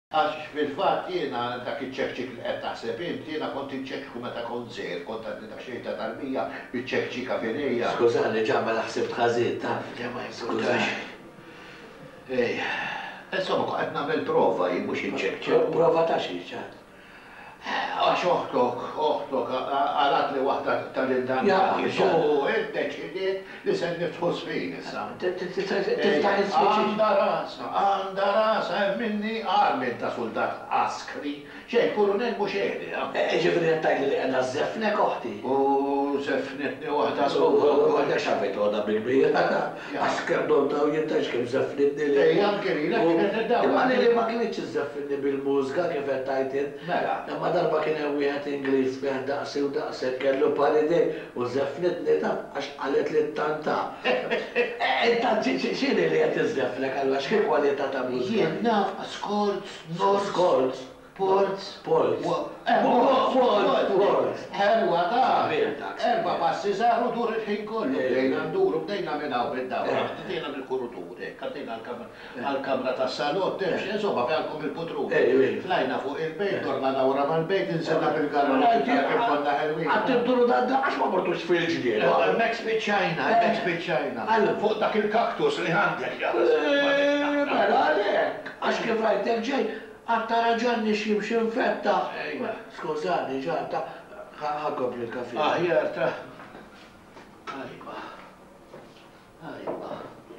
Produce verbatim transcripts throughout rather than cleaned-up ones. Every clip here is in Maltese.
Għax fil-fatt jiena dak iċ-ċekċik li qed taħseb inti jiena kont iċċekċiku meta kont żgħir, kont għandi ta' xejn ta' tarbija biċ-ċekċika finija. Skużani ġabba naħseb ħażin taf, ma jiskużax. Ej, insomma qed nagħmel prova jien mhux iċċekċik. Prova ta' xi ċad. Għax oħtok, oħtok, għalat li waħda tal-indanti, u id-deċidiet li se nidħu sfin issa. Għanda rasa, għanda rasa, minni armin ta' soldat askri, xej, kurunel mux edi. Ġifri għattajli li għanna zefnek uħti. U zefnetni waħda su. Għadda xafajt għodha bil-bija, askar donta u jintax kem zefnitni li. Ejjam kirina, kienet id-dawa. Imma li ma kienieċ zefnitni bil-mużga kif għattajtin. Mela. Darba kien hemm wieħed Ingliż wieħed daqsi u daqsek kellu palidej u żeffnitni ta' għax qalet li tanta. Inta x'inhi li qed iżefflek allura x'kien kwalità ta' mużika? Jien naf skolz, skolz, ports, ports. Ports. Ħelwa ta' erba' passi saru dur il-ħin kollu. Bdejna nduru, bdejna minn hawn bid-dawra, bdejna mill-kurutur, għaddejna għall-kamra tas-salott, temx, insomma fejn il-putru. Flajna fuq il-bejt, torna dawra mal-bejt, insenna fil-garra. Konna ħelwin. Għattibduru da' għax ma mortux fil-ġdien. Mex biċċajna, mex biċċajna. Fuq dak il-kaktus li għandek. Mela għalek, għax kif rajtek ġej, għatta raġanni ximx infetta. Skużani, ġanta, ħakkobli l-kafe. Aħjar ta' Ajba. Ajba.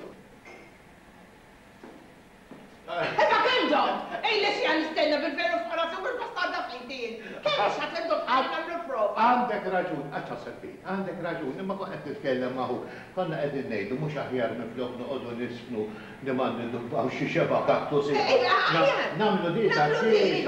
Eba kendom! Ej, li si għal-istenna bil-veru f-għarati u bil-bastarda f'ħintin. Kemm xatendom għamlu prova? Għandek raġun, għatta s-sabbin, għandek raġun, imma kon għed nitkellem maħu, konna għedin nejdu, mux aħjar miflok nuqodu nisfnu niman nil-dubbaw xie xeba kaktus. Ej, aħjar! Namlu di ta' xie.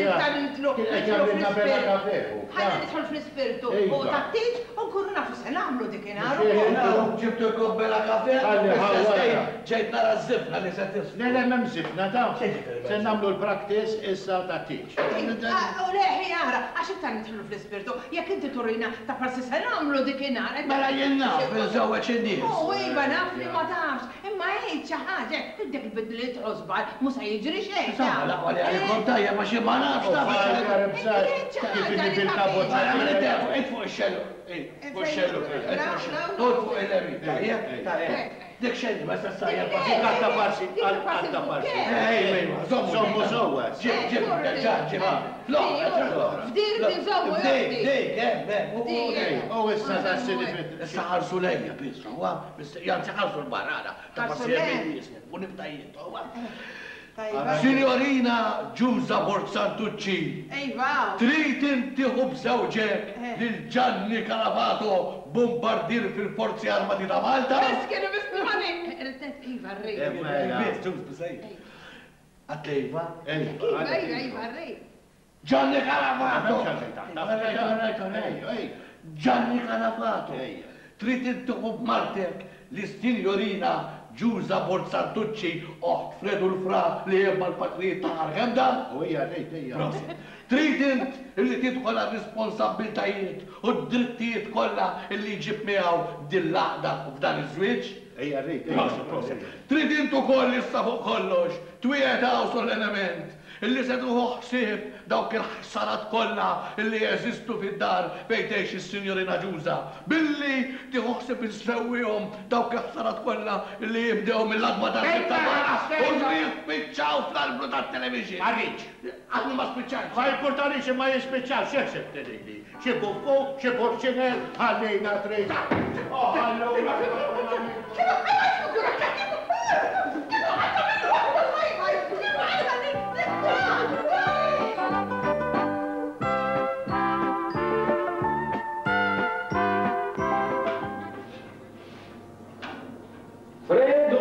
Ħajna nidħol fl-ispirtu u tattiċ u nkunu nafu se namlu dikinar. Ġibtu kobbela kafe, ġejt nara z-zifna li se tisfu. Le, le, mem zifna ta' se namlu l-praktis issa tattiċ. U leħi jara, għax iktar nidħlu fl-ispirtu, jek inti turina ta' farsi se namlu dikinar. Mela jenna, fil-żewwa ċindis. U iba naf li ma tafx, imma ejt ċaħġa, id-dek il-bidliet użbar, musa jiġri xejn. Samma, la għalli kontajja ma xie ma nafx ta' bil-kabot. Ejt fuq il-xellu. Fuq il-xellu. Ejt fuq il-levi. Dik xelli, ma s-sajja parsi. Għatta parsi. Għatta parsi. Ej, mejma. Sommu sowa. Ġib, ġib, ġib, ġib. Lo, fdir nżommu. Dik, dik, eh, U issa ta' s-sinifit. Issa ħarsu lejja, pisra, huwa, janzi ħarsu l-barrara. Ta' parsi jemminis, u nibtajiet, huwa. Signorina Giusa Borzantucci, trid intiħu b'żewġek lil Gianni Calavato, bombardir fil-Forzi Armati ta' Malta? Kienu bismani! Iva, rrej. Għatlejva? Iva, iva, rrej. Gianni Calavato! Gianni Calavato! Trid intiħu b'Martek l-Signorina Giusa Borzantucci, oħt Fredu l-Fra li jemma l-patrijiet ta' Argenda. U hija rejt hija. Trid int illi tidħol responsabiltajiet u d-drittijiet kollha illi jġib miegħu din l-għaqda f'dan iż-żwieġ. Ejja rejt. Trid int ukoll issa fuq kollox twietaw solenament illi se tuħu ħsieb dawk il-ħsarat kollha illi jeżistu fid-dar fejn tgħix is-Sinjorina Giusa. Billi tieħu ħsieb insewwihom dawk il-ħsarat kollha illi jibdew mill-adma tal-tabaq u jispiċċaw fl-albru tat-television. Għarriċ. Għadni ma spiċċax. Ma jimportanix ma jispiċċaw, x'eħseb tedili? Xi buffu, xi porċinel, ħallejna trejna. Fredu!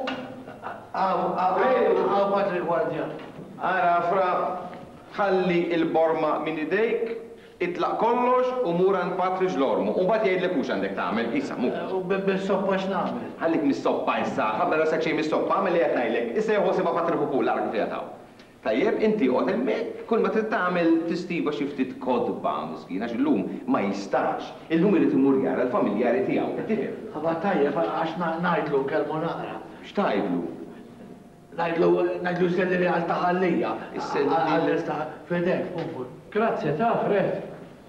Fredu! Għaw Patri Gwardja. Ara, fra, ħalli il-borma minn idejk, itlaq kollox u muran Patri ġlormu. U bat jgħidlek mux għandek tagħmel, issa, mu. U bis-soppa x'nagħmel? Ħallik mis-soppa issa, ħabba rasek xejn mis-soppa, għamel li qed ngħidlek. Issa jieħu siba Patri Pupul għarek fiha taw. Tajjeb, inti qod hemmhekk, kull ma trid tagħmel tistiva xi ftit kodba miskina għax illum ma jistax. Illum irid imur jara l-familjari tiegħu, qed tifhem. Ħabba tajjeb għax ngħidlu kelmu naqra. X'tgħidlu? Najdlu, najdlu selli għal taħallija. Għal fedek, Pupul. Grazie, ta' Fred.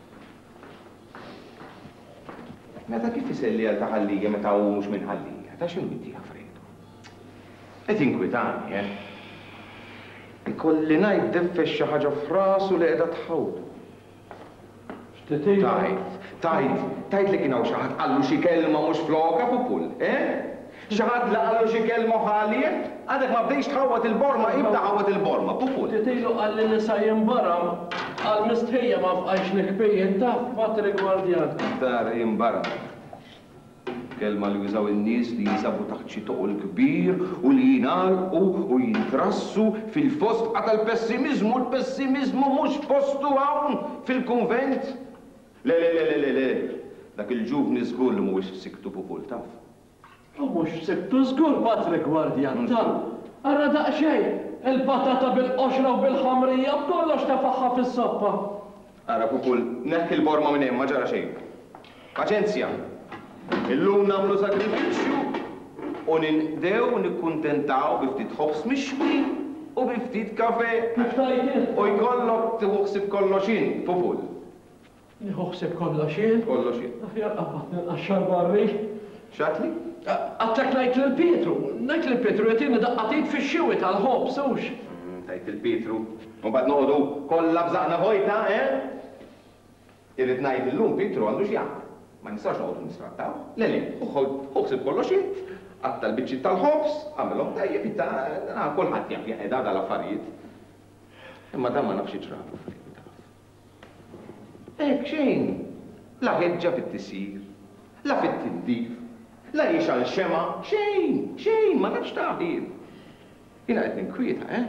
Meta kif iselli għal taħallija meta u mhux minn ħallija? Ta' x'inhu inti Fredo? Qed inkwitani, eh? Ikolli ngħid diffex xi ħaġa f'rasu li qiegħda tħawdu. X'titejn? Tajt, tajt, tajt li kien hawn xi ħadd qallu xi kelma mhux floka Pupul, eh? Xi ħadd li qallu xi kelma ħaliet? Għadek ma bdejx tħawwat il-borma, ibda ħawwat il-borma, Pupul. Titejlu għalli li sa jimbaram għal mistħija ma fqajx nikbejjen ta' Patri Gwardjan. Dar jimbaram. Kelma li jużaw in-nies li jisabu taħt xi toqol kbir u li jingħalqu u jintrassu fil-fost tal-pessimizmu, l-pessimizmu mhux postu hawn fil-kunvent. Le, le, le, le, le, dak il-ġuvni żgur li mhuwiex siktu Pupul taf. U mhux siktu żgur Patri Gwardjan taf. Arra daqsxejn, il-patata bil-qoxra u bil-ħamrija b'kollox tafaħħa fis-soppa. Ara Pupul, neħki l-borma minn hemm ma ġara xejn. Paċenzja. Illum nagħmlu sakrifiċċju u nindew nikkuntentaw bi ftit ħobs mixwi u bi ftit kafe. Kif tajt? U jkollok tieħuħsib kolloxin, Pupul. Nieħuħsib kolloxin? Kolloxin. Għaxxar barri. X'għatli? Għattak ngħid lil Pietru. Ngħid lil Pietru qed jiena daqqatit fix-xiewi tal-ħobs hux. Tajt il-Pietru. U bad noqogħdu kollha bżaqna vojta, eh? Irrid ngħid illum Pietru għandu x'jagħmel. Ma nistax noqogħdu nisrattaw. Le le, ħoħsib kolloxin. Għatta l-biċċi tal-ħobs, għamilhom tajjeb itta kulħadd jaf jaħedha dal-affarijiet. Imma dan ma nafx iġrabu. Hekk xejn. La ħeġġa fit-tisir, la fit-tindif, la jiex għal xema, xejn, xejn, ma nafx taħir. Jiena qed ninkwieta, eh?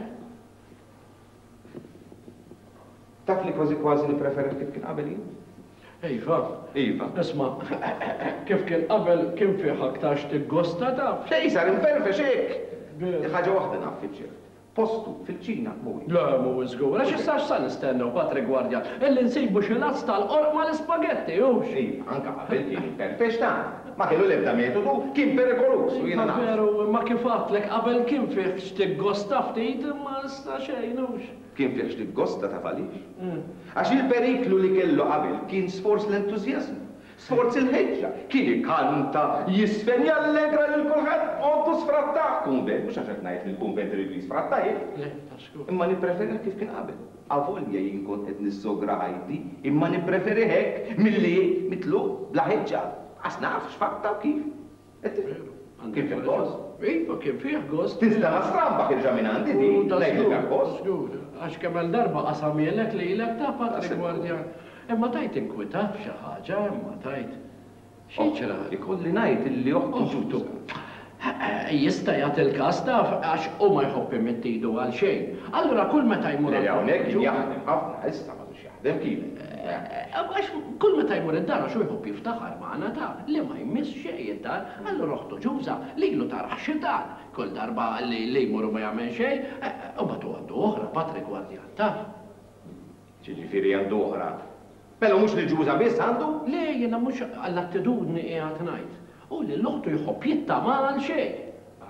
Taf li kważi kważi nippreferi kif kien qabel jien? Iva. Iva. Isma, kif kien qabel kien fih aktar tiggosta taf. Xej sar imperfex hekk. Ħaġa waħda naf fiċ-ċert. Postu fil-ċina mhuwiex. La mhuwiex żgur, għax issax sa nistennew Patri Gwardjan, illi nsibu xi lazz tal-qorma l-ispagetti hux. Iva, anke qabel kien imperfex ta' ma kellu l-ebda metodu, kien perikolus u jiena naf. Veru, ma kif għatlek qabel kien fih x'tiggosta ftit ma nista' xejn hux. Kien fih x'tiggosta ta' għaliex. Għax il-periklu li kellu qabel kien sforz l-entużjażmu. Sforz il-ħeġġa, kien ikanta, jisfen jallegra lil kulħadd, għoddu sfrattaħ. Kunvent, mhux għax qed ngħid li l-kunvent irid jisfrattajh. Imma nippreferi kif kien qabel. Avolja jien kont qed nissogra ħajti, imma nippreferi hekk milli mitlu bla ħeġġa. Għas naf x'fatta u kif. Kien fih gost. Iva, kien fih gost. Tista' ma stramba ħirġa minn għandi di, ngħidlek gost. Għax kemm darba qasamielek li ilek ta' Patri Gwardjan. Imma tajt inkwitat b'xi ħaġa, imma tajt. Xieċra? Ikolli ngħid illi oħtu ġutu. Jista' jagħti il-każ taf għax u ma jħobb imettidu għal xejn. Allura kull meta jmur. Li hawnhekk jaħdem ħafna issa m'għadux jaħdem kif. Għax kull meta jmur id-dar xu jħobb jiftaħar magħna ta' li ma jmiss xejn id-dar, allura oħtu ġuża lilu taraħ xi dar. Kull darba li jmuru ma jagħmel xejn, u batu għandu oħra Patri Gwardjan taf. Ġifieri għandu oħra. Mela mhux li ġuża biss għandu? Le, jiena mhux għall-attitudni qiegħed ngħid. U li l-oħtu jħobb jittama għal xejn.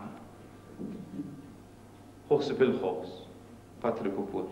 Ħossib il-ħoss, Patri Pupul.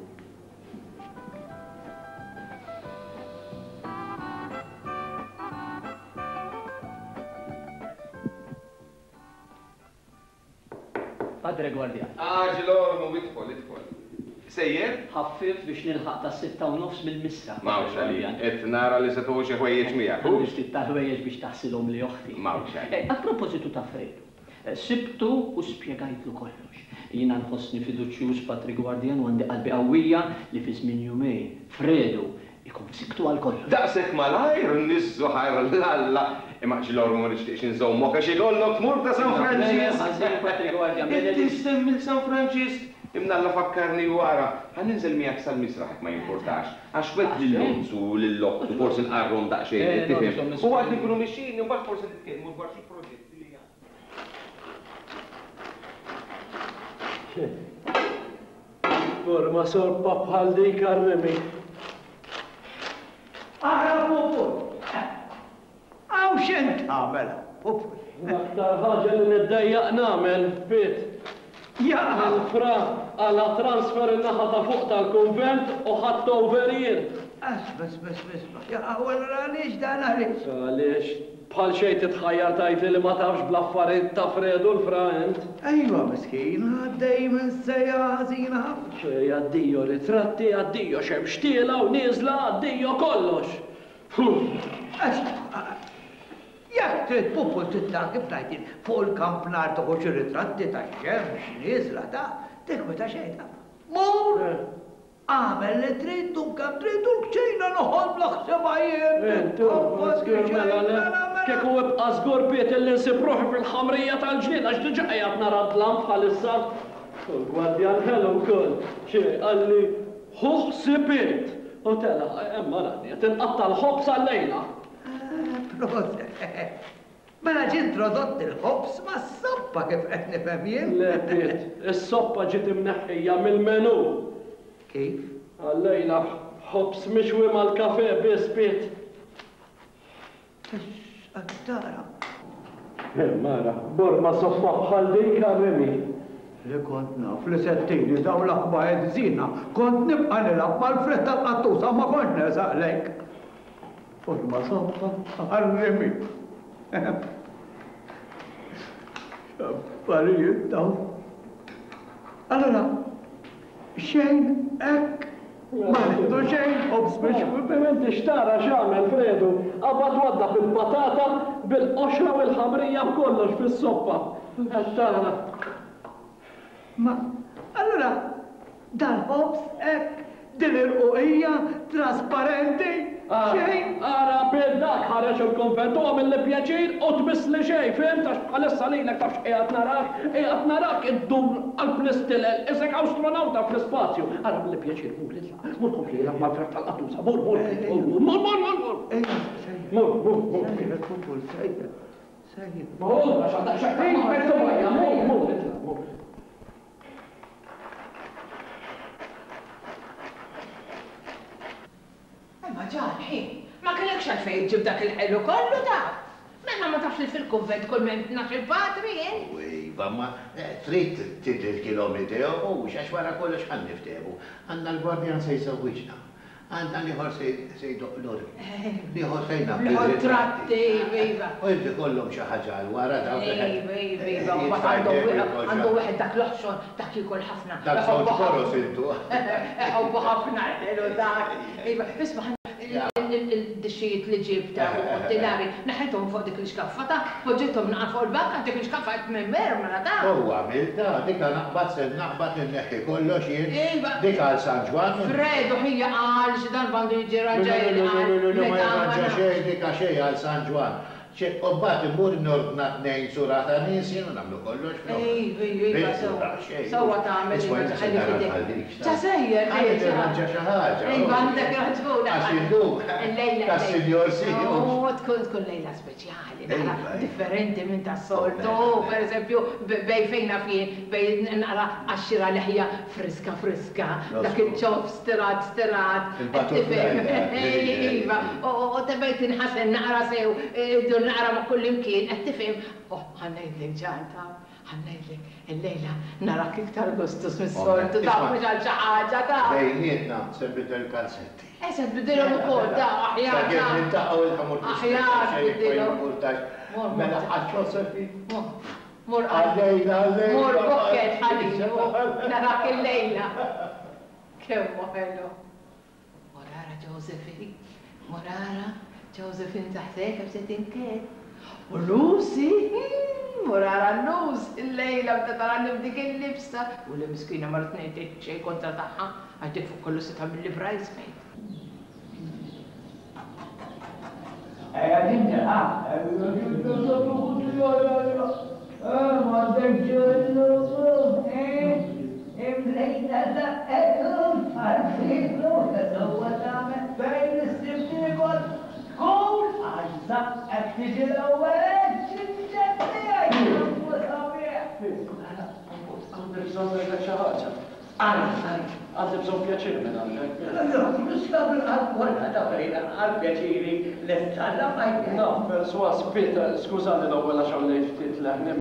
Patri Gwardjan. Aġlor, mu idħol, idħol. Sejjer? Ħaffif biex nilħaq ta' sitta u nofs mill-missa. Mawx għalija. Et nara li se tuħu xi ħwejjeġ miegħek. Għandix titta ħwejjeġ biex taħsilhom li oħti. Mawx għalija. A propositu ta' Fredu, sibtu u spjegajtlu kollox. Jiena nħossni fiduċjuż Patri Gwardjan u għandi qalbi qawwija li fi żmien jumej Fredu ikun siktu għal kollox. Daqshekk malajr nissu ħajr l-alla. Imma ġlor ma nixtieqx inżommok għax ikollok tmur ta' San Franċis. Ħażin Patri Gwardjan. Inti stemmi San Franċis. Imna alla fakkarni wara, għan ninżel miegħek sal-misraħ ma jimportax. Għax wet l-lonzu, l-loktu, forsi nqarrom daqsxejn, tifhem. U għad nikunu mixin, u mbagħad forsi nitkellmu dwar xi proġetti li għandna. Forma sorpa bħal dik arremi. Aħra Pupul! Għaw x'int tagħmel, Pupul? L-aktar ħaġa li niddejjaq nagħmel bit. Ja! Il-fra għala transfer il-naħa ta' fuq tal-konvent u ħadd overien. Asbas, bas, bas, ja, għalla għalix dan għalix. Għalix, bħal xej titħajjar tajt li ma tafx bl-affarijiet ta' Fredu l-frant. Ajwa, miskin, għaddej minn sejja ħazina. Xej, għaddijo ritratti, għaddijo xem xtiela u nizla, għaddijo kollox. Jak trid pupu titlaq kif ngħidin fuq il-kamp nar toħroġ ir-ritratti ta' xemx nieżla ta' tikwi ta' xejn ta' mur għamel li trid dunkam trid l-kċejna noħol bl-ħsebajjien. Kieku ibqa' żgur piet li nsib ruħi fil-ħamrija tal-ġlied għax diġà qiegħed nara d-dlam bħalissa. Gwardjan ħelu wkoll xi qalli ħu ħsibiet. U tela, emma rani, tinqatta l-ħobs għal-lejla. Mela ġi introdott il-ħobs ma' s-soppa kif qed nifhem jien. Le Piet, is-soppa ġiet imneħħija mill-menù. Kif? Għallejla ħobs mixwi mal-kafe biss Piet. Għaddara. Mara, borma soppa bħal dik għarrimi. Li kont naf li settini daw l-aħba edzina, kont nibqa nilab mal-fretta l-qattusa ma kont nesaqlek. Forma soppa għarrimi. Affarijiet daw. Allora, xejn ek. Ma nidu xejn, obs biex Biment ixtara xamel Fredu, għabad wadda bil-patata, bil-qoxra u l-ħamrija b'kollox fis-soppa. Għattara. Ma, allora, dal-ħobs ek, din il-qoqija trasparenti, xejn. Ara bil-dak ħareġ il-konvent u għamil li pjaċir u tbiss li xej, fim, tax bħalissa li l-ek tafx qiegħed narak, qiegħed narak id-dur għal-plistilel, isek astronauta fl-spazju. Ara bil pjaċir, mur li tla, mur kompli l mal-fref tal-qatusa, mur, mur, mur, mur, mur, mur. Mur, mur, mur. Sejjer, kupul, sejjer, sejjer. Mur, għax għandek xekk, mur, mur, mur. Ma ġarħi, ma kellekx għalfejn ġib dak il-ħelu kollu ta' Menna ma tafx li fil-konvent kull men nax il-patri, jen? Iva, ma trid tidri l-kilometri u xax wara kollox ħan niftebu. Għandna l-gwardjan se jsewwiġna. Għandna liħor se jdoq l-orbi. Liħor fejna. Liħor tratti, iva. U jibdi kollhom xi ħaġa l-wara daw. Iva, iva, iva. U bat għandu wieħed dak l-oħxon, dak jikol ħafna. Dak sawt koros intu. Eħobbu ħafna, elu dak. Iva, bisma il-dixijiet li ġibta u t-tilari, naħetom fuq dik l-xkaffata, poġġitom naqa fuq il-bakka, dik l-xkaffa għet minn mer, mela ta' U għamilta, dika naqbat sen naqbat il-neħi kollox jien, dika għal San Ġwan. Fredu ħija għal xidan bandu jġi raġaj ma jraġa xej, dika xej għal San Ġwan. Obbat imur nordna t-nejn surata nis jenu namlu kollox. Ejbi, ejbi, sawa ta' għamil il-ħalli fidek. ċa sejjer, ejja. Għanġa xaħġa. Ejba, għandek raġuna. Għaxillu, għas-senjor siju. U tkun tkun lejla speċjali, nara differenti minn ta' soltu. Per eżempju, bej fejna fien, bej nara għaxxira leħja friska friska, dak il-ċof stirat stirat. Il-batufflejla. Ejba, u tebejt inħasen naqra sew, naqra ma' kull imkien, qed tifhem, oh, ħannejdlek ġanta, ħannejdlek, il-lejla narak iktar gustus mis-soltu, ta' mhux għal xi ħaġa ta'. Bejnietna se bidel kalzetti. Eh, se tbidilhom ukoll ta' aħjar ta'. Sa nintaqgħu il-ħamur Aħjar tbidilhom. Mela ħaġġosefi. Mur għallejla, għallejla. Mur bokket ħaliju, narak il-lejla. Kemm ħelu. Morara Josefi, morara. Josephine taħtek, għab se tinket. U Lucy, murara Luz, il-lejla bda taranni b'dik il-libsa. U li miskina marret nejtek xej kontra taħħa, għaddek fuq kollu se tamil li bridesmaid. Ejja dinja, ha? Għandek ġurnu, imlejna daqqekum, għarfitlu, għadwa tamen, bejn l-istimtini kol. Kol, għazza, għaktiji l-għawet, ċinċetti għajju, Għana, għandek bżon għedek xaħġa. Għana, għandek bżon pjaċir minn għandek. Għana, nistab il-għal-għal, davrina, għal-pjaċiri, l-istalla fajn. No, perswas, Peter, skużani l-għu għala xawlejt ftit l